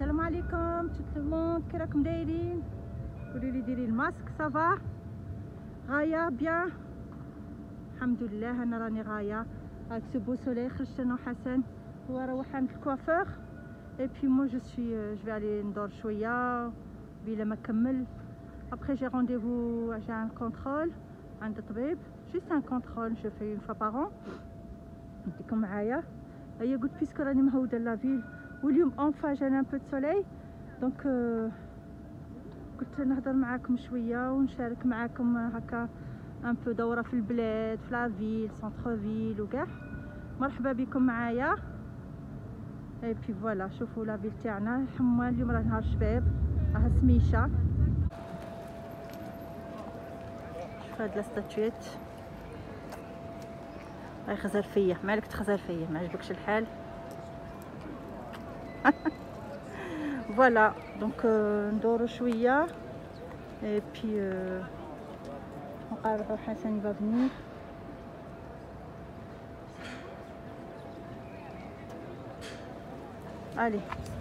السلام عليكم tout le monde, كي راكم دايرين؟ قولوا لي ديري الماسك صافا غايه بيان؟ الحمد لله انا راني غايه. هاك سو بو سولي خرجت انا وحسن، هو روح عند الكوافور اي بي مو جو سوي جو في علي ندور شويه بلا ما كمل. ابري جي رونديفو جي ان كونترول عند الطبيب، جوست ان كونترول جو في اون فوا بار. نديكم معايا. هيا قلت بيسكو راني مهوده لافيل واليوم اونفا جانا ان بو دو سوليل، دونك قلت نهضر معاكم شويه ونشارك معاكم هكا ان بو دوره في البلاد، في لافيل سونتر فيل وكاع. مرحبا بكم معايا. اي بي فوالا شوفوا لافيل تاعنا حموان. اليوم راه نهار شباب، راه سميشه. شوف هاد لا ستاتويت راهي خزر فيا، مالك تخزر فيا؟ ما عجبكش الحال؟ فوالا دونك ندورو شويه اي بي نقابلو حسن يبا فنير. الي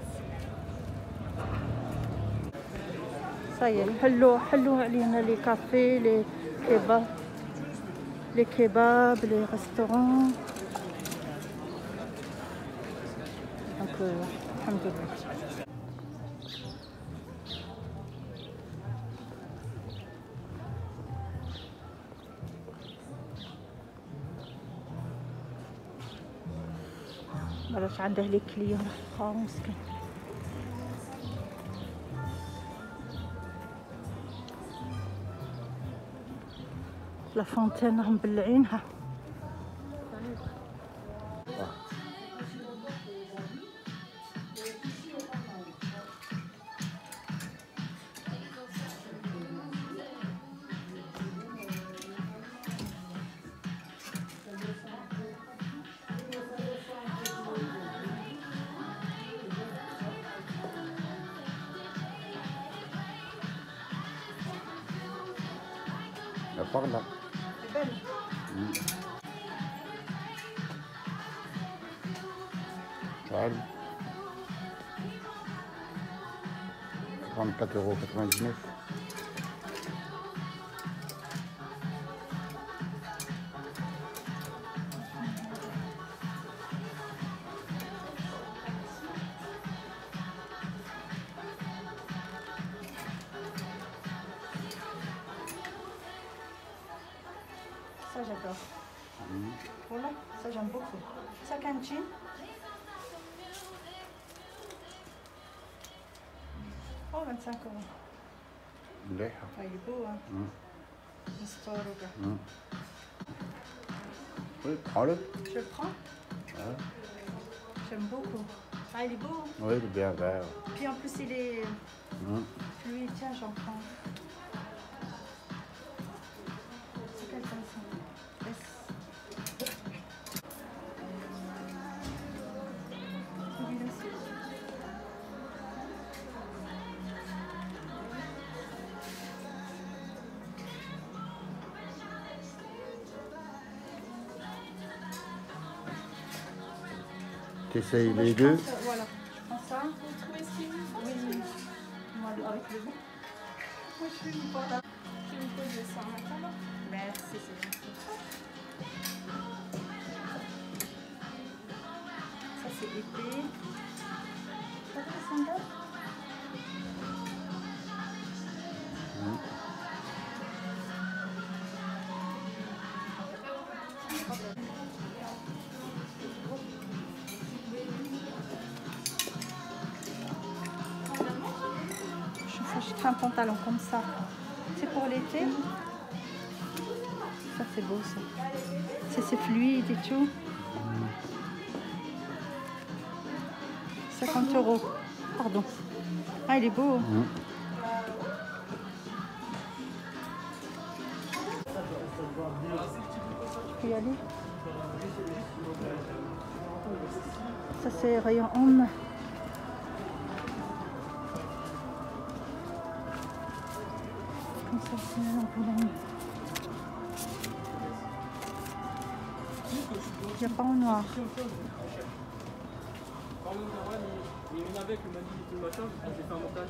صاير حلو علينا لي كافي لي كيباب لي ريستورون. دونك الحمد لله. بلاش عنده لي كليون مسكين. لا فونتين راهم مبلعينها. Par là. Calme. 34,99 €. Ça j'adore. Voilà, ça j'aime beaucoup. Ça cantine. Oh 25 €. مليحة. Ah, il est beau hein. Histoire ou quoi. Oui, prends-le. Je le prends. Ouais. J'aime beaucoup. Ah il est beau. Oui, il est bien vert. Puis en plus il est fluide. Tiens j'en prends. C'est quelle façon? Yes. Celui-là aussi. T'essayes Moi, les je deux. prends ça, voilà, je prends ça. Vous trouvez ce qu'il vous faut? Oui, moi avec le goût. Moi je suis voilà. Je vais vous poser ça en attendant. Merci, c'est gentil. Ça c'est épais. Ça va les sandales? Je ferai un pantalon comme ça. C'est pour l'été. Ça c'est beau ça. C'est fluide et tout. 50 €. Pardon. Ah il est beau. Je peux y aller. Ça c'est rayon homme. Comme ça c'est un peu la nuit. Il n'y a pas en noir. Et on avait avec le mani et tout le machin, j'ai fait un montage.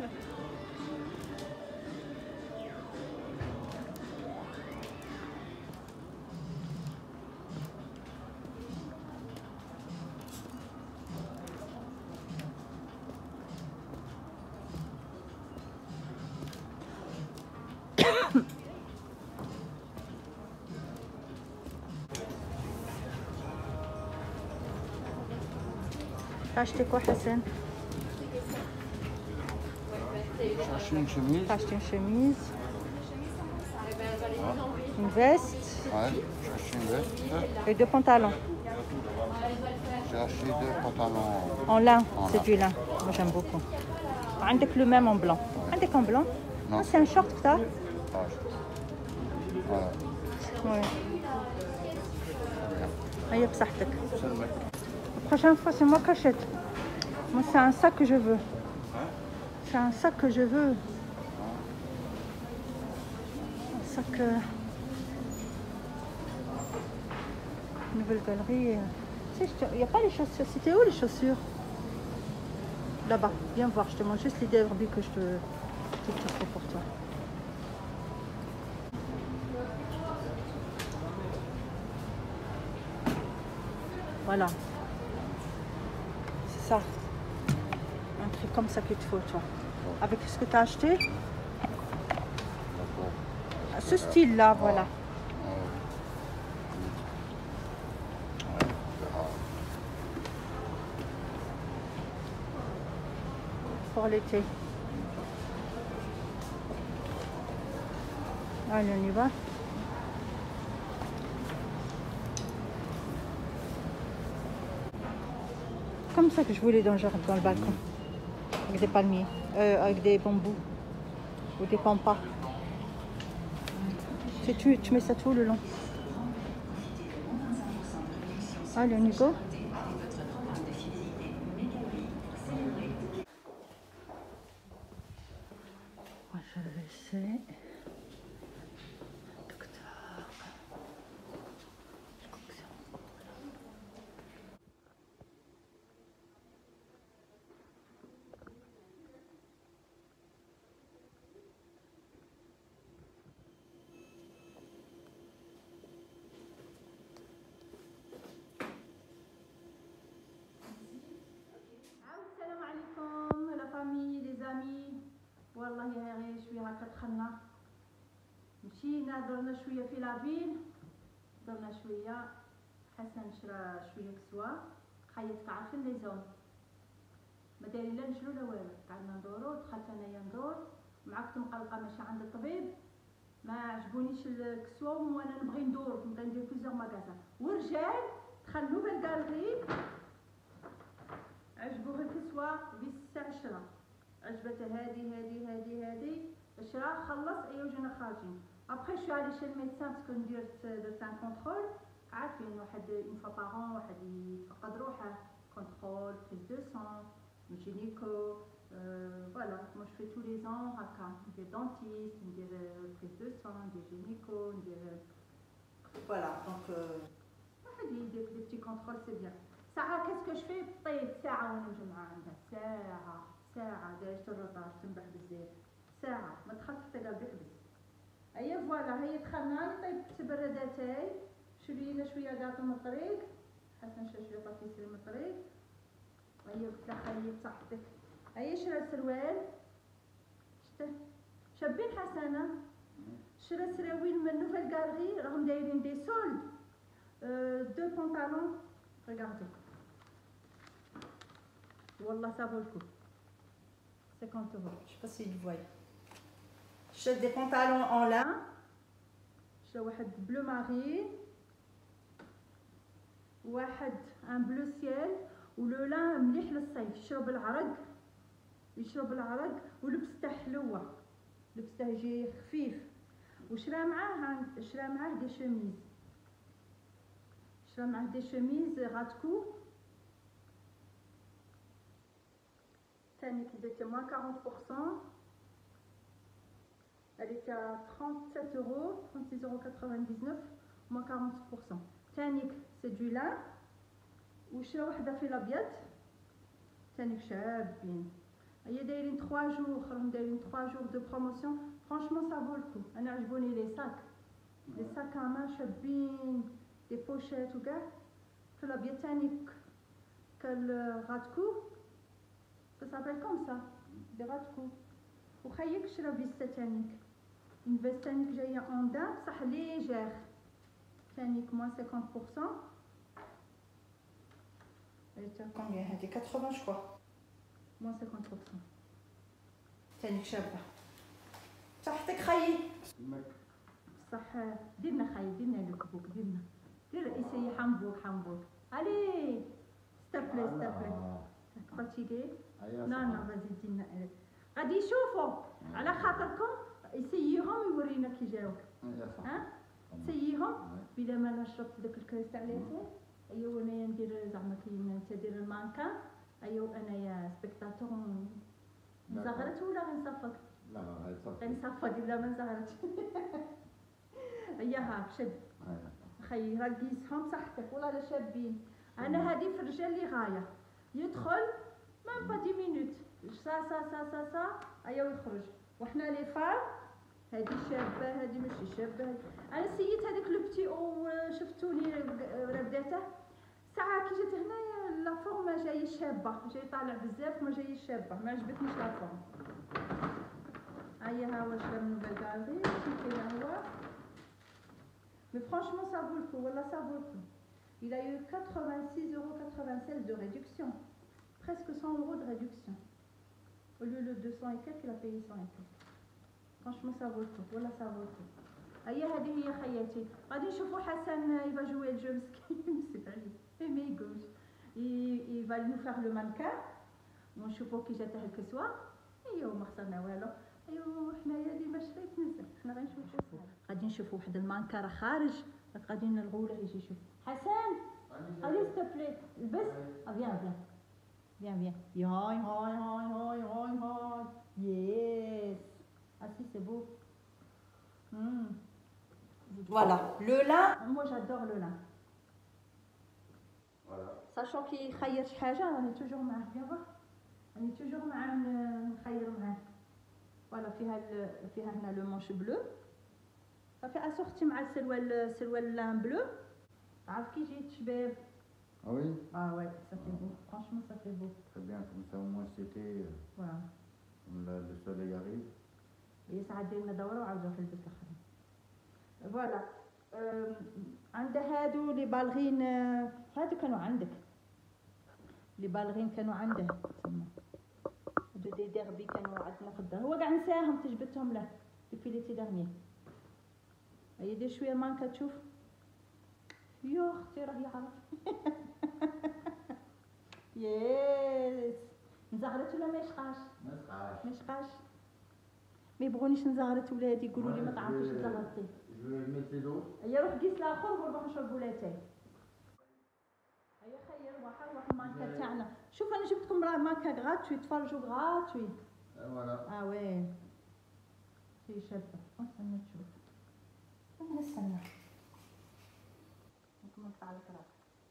T'as acheté quoi, Hassan? J'ai acheté une chemise. T'as acheté une chemise, une veste Ouais, j'ai acheté une veste. et deux pantalons. J'ai acheté deux pantalons. En lin, En c'est lin. du lin. Moi j'aime beaucoup. عندك le même en blanc. عندك en blanc? Non. Ah, c'est un short que t'as? Ouais. Voilà. Oui. هيا بصحتك. Seulement. La prochaine fois, c'est moi qui achète. Moi, c'est un sac que je veux. C'est un sac que je veux. Un sac. Nouvelle galerie. Tu sais, il n'y a pas les chaussures. C'était où les chaussures? Là-bas. Viens voir. Je te montre juste les débris que je te fais pour toi. Voilà. C'est ça. Un truc comme ça qu'il te faut, toi. Avec ce que tu as acheté. Ce style-là, voilà. Pour l'été. Allez, on y va. Comme ça que je voulais dans le jardin, dans le balcon. Avec des palmiers, avec des bambous ou des pampas. Tu mets ça tout le long. Allez, on y go. Moi, je vais essayer. السلام عليكم لا فامي لي زامي. والله غير شويه هكا دخلنا مشينا درنا شويه في لافيل، درنا شويه. حسن شرا شويه كسوه، خيطت عارفين لي زون ما دايرين لا نشرو لا والو. قعدنا ندورو، دخلت انايا ندور معاكم مقلقه ماشي عند الطبيب، ما عجبونيش الكسوه وانا نبغي ندور نبغي ندير بليزيور ماغازان. ورجال دخل نوفيل غالري عجبوه الكسوه ب6 10، عجبته هذه شرا خلص ايوا وجينا خارجين. ابخي شو علي شي الميدسان باسكو درت ان كونترول. عارفين واحد اون فوا بارون واحد يتفقد روحه، كونترول بريز دو سون جينيكو. فوالا مو جو في تو لي زون هكا ندير دونتيست، ندير بريز دو سون، ندير جينيكو، ندير فوالا. دونك واحد يدير دي بتي كونترول سي بيان. ساعه كاسكو جو في طيب ساعه وانا مجمعه عندها ساعه دايرت الروطاج تنبح بزاف ساعه ما دخلت حتى قلبي حبس. هيا فوالا هيا دخلنا طيبت براداتاي، شرينا شويه كاطو من الطريق، حسن شرا شويه باتيسري من الطريق. هيا قلت لها خلي بصحتك. هيا شرا سروال شته شابين حسنه، شرا سراويل من نوفيل غالري راهم دايرين دي سولد. دو بونطالون regardez والله ça vaut le coup 50 €. Je sais pas si vous voyez. J'achète des pantalons en lin. J'ai واحد bleu marine, واحد un bleu ciel. ولو لان مليح للصيف، يشرب العرق ولبسته حلوه، لبسته يجي خفيف. وشرا معاه دي شوميز، شرا معاه دي شوميز غاتكو تاني كديت moins 40%. Elle était à 37 €, 36,99 €, moins 40%. تانيك c'est du lin. وشرا وحده في الابيض تانيك شابين. هي دايرين 3 جور، راهم دايرين 3 جور دو بروموسيون. فرانشمون سافو الكو. انا عجبوني لي ساك، لي ساك ا شابين، دي بوشيت وكاع. في الابيض تانيك كالغاتكو، ça s'appelle comme ça دي غاتكو. وخيك شرا فيستا تانيك، اون فيست تانيك جايه اون دان بصح ليجير تانيك موان 50%. كومبيان هادي 80 جو كوا موان 50%. تانيك شابه صحتك خيي. بصح ديرنا خيي، ديرنا لو كبوك، دير اسي حامبورغ. الي ستابلي فاتيغي. لا غادي دينا غادي يشوفوا على خاطركم، يسييهم يورينا كي جاوك. ها سييهم بلا ما نشرب داك الكريس تاع ليتي. ايوا انايا ندير زعما كي انت دير المانكا. ايوا انايا سبيكتاتور زغرت ولا غنصفق؟ لا غنصفق بلا ما نزغرتش. هيا هاك شد خي راك قيسهم صحتك والله لا شابين. انا هادي في الرجال اللي غايه يدخل ما با 10 مينوت سا ايوا يخرج. وحنا لي فام هادي شابه هادي ماشي شابه. انا سيت هذاك لو بتي او شفتوني رداته ساعه كي جيت هنايا لا فورم ما جاي شابه، جاي طالع بزاف ما جاي شابه، ما عجبتنيش لا فورم. هيا ها واش من بالغالي كاين هو. مي فرانشمون ça vaut le coup والله ça vaut le coup. Il a eu 86,96 € de réduction, presque 100 € de réduction. Au lieu de 200 et quelques, il a payé 100 et quelques. Franchement ça vaut le coup والله ça vaut le coup. هيا هذه هي خياتي. غادي نشوفوا حسن يبا جوي الجو مسكين نسيت عليه ما يقولش. il va nous faire le mannequin ونشوفوا كي جاته الكسوه. ايوا ما خسرنا والو. ايوا حنايا ديما شريت نزل. حنا غنشوفوا غادي نشوفوا واحد المانكا راه خارج غادي نلغوا له يجي يشوف. حسن allez s'il te plaît البس. viens هاي yes. Ah si c'est beau. Voilà le lin, moi j'adore le lin. Voilà. Sachant qu'il خير شي حاجه راني توجور معاه. يلا راني توجور معاه نخير معاه. فوالا فيها هنا لو مونش بلو صافي اسورتي مع السروال لان بلو. عارف كي جيت شباب. Ah oui. Ah ouais, ça fait beau. Franchement, ça fait beau. Très bien, comme ça au moins c'était. Voilà. Le soleil arrive. هي ساعات ديرنا دوره وعاودوا في البس الاخرين. فوالا. عند هادو لي بالغين هادو كانوا عندك. لي بالغين كانوا عنده تما. هادو دي ديربي كانوا عندنا في الدار. هو كاع نساهم تجبدتهم له ديبي ليتي دارني. هي دير شويه مانكا تشوف. يا اختي راه يعرف. يس نزغرت ولا ما يشقاش؟ ما يشقاش. ما يبغونيش نزغرت ولادي يقولوا لي ما تعرفيش تزغرتي. هيا روح قيس لاخر ونروح نشربوا لاتاي. هيا خير روح المانكا تاعنا. شوف انا جبت لكم راه مانكا غراتوي تفرجوا غراتوي. فوالا. وي هي شابه. استنى تشوف. نستنى نقطع لك راسك.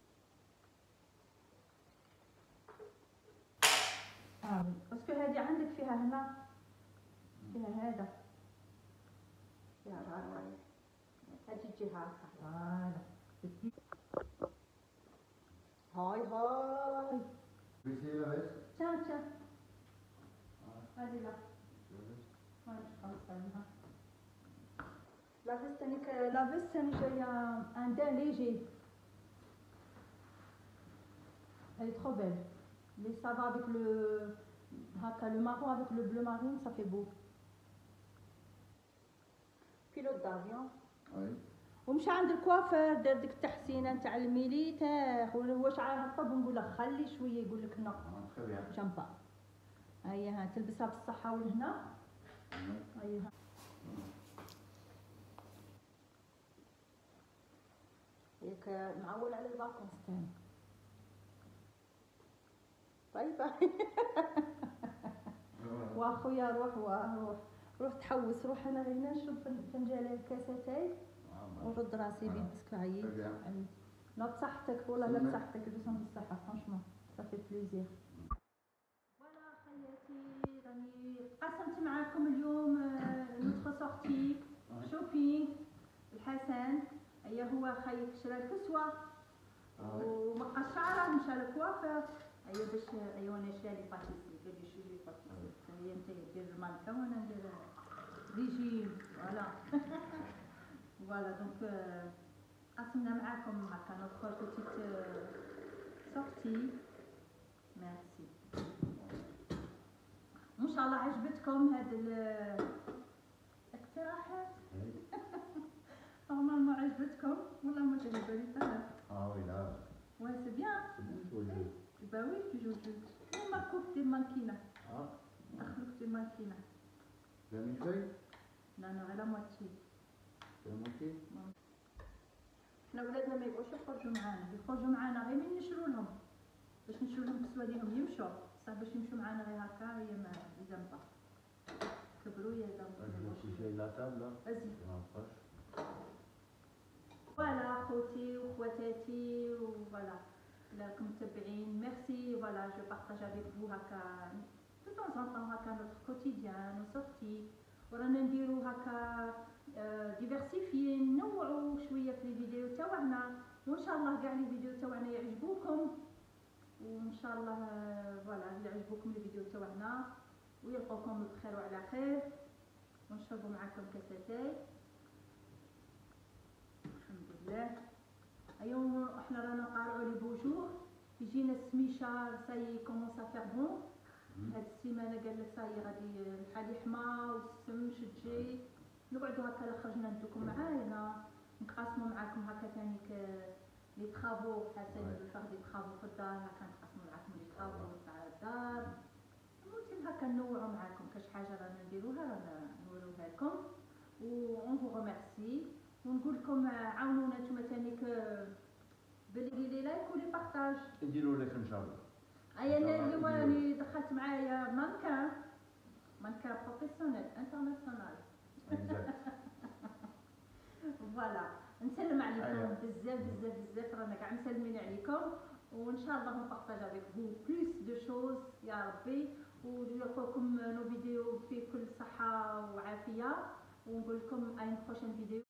باسكو هذه عندك فيها هنا فيها هذا فيها هذا هذه الجهه هذا هاي تشا هذه لا ما نخلصها. لا فيست تاني جايه ان دان ليجي. Elle est trop belle. Mais ça va avec le marron avec le bleu marine, ça fait beau. Pilote d'avion. Oui. ومشى عند الكوافير دار ديك التحسينه نتاع الميليتير هو شعرها هطب ونقول له خلي شويه يقول لك نو. Très bien. جنبا. هيا تلبسها بالصحه ولهنا. هيا ياك معول على الفاكونس تاعي. طيب واخويا روح تحوس. روح انا غير نشرب فنجان الكاساتاي ورد راسي بيه باسكو عييت. لا بصحتك ولا لا بصحتك لبسهم بالصحه فرانشمون صافي بليزير. قسمت معاكم اليوم نوتخ سورتي شوبينغ. الحسن هيا هو خايف شرا الكسوه ومقى الشعره مشى للكوافير. هيا باش هيا وانا شرا لي باتيسي قال لي شري لي باتيسي. هيا انت دير المانكا وانا ندير ريجيم. فوالا فوالا دونك قسمنا معاكم هكا نوتخ بوتيت سورتي. ميرسي. ان شاء الله عجبتكم هاد الاقتراحات. نورمالمون عجبتكم ولا ما جاني بالي طرف. oui, là, Ouais, c'est bien. c'est bien joué le jeu. Bah oui, tu joues le jeu. On m'a coupé le manquina. Ah, أخلقت الماكينة. tu as mis une feuille? لا أنا غير موتشي. C'est la moitié? حنا ولادنا ما يبغوش يخرجوا معانا، يخرجوا معانا غير من نشرو لهم، باش نشرو لهم كسوة ليهم يمشوا، بصح باش يمشوا معانا غير هكا هي ما يلزم با. كبروا يلزم. Si j'ai la table là, Vas-y. je m'approche. فوالا خوتي وخواتاتي وفوالا راكم متابعين. ميرسي. فوالا جو بارطاج افيك فو هكا دو طون ان طون هكا نوتر كوتيديان وسورتي ورانا نديرو هكا ديفيرسيفيي ننوعو شويه في الفيديو تاعنا وان شاء الله كاع لي فيديو تاعنا يعجبوكم وان شاء الله فوالا يعجبوكم لي فيديو تاعنا ويلقوكم بخير وعلى خير ونشربوا معاكم كاساتاي. الحمد لله. اليوم احنا رانا نقارعوا لي بوجور يجينا السميشار ساي كومونس ا فير بون. هاد السيمانه قال لك ساي غادي الحال يحمى والسم شجي نقعدوا هكا لا خرجنا نتوكم معانا نتقاسموا معاكم هكا ثاني لي طرافو حسن الفخ دي طرافو في الدار هكا نتقاسموا معاكم لي طرافو تاع الدار ممكن هكا نوعوا معاكم كاش حاجه رانا نديروها رانا نوريوها لكم و اون فو ريميرسي ونقول لكم عاونونا نتوما ثاني باللي لايك ولي بارطاج. نديروا لك ان شاء الله. ايا انا اليوم راني دخلت معايا مانكان بروفيسيونيل انترناسيونال. فوالا نسلم عليكم بزاف بزاف بزاف رانا كاع مسلمين عليكم وان شاء الله نبارطاج افيك فو بلوس دو شوز يا ربي ويلقوكم نو فيديو في كل صحه وعافيه ونقول لكم اي بروشين فيديو.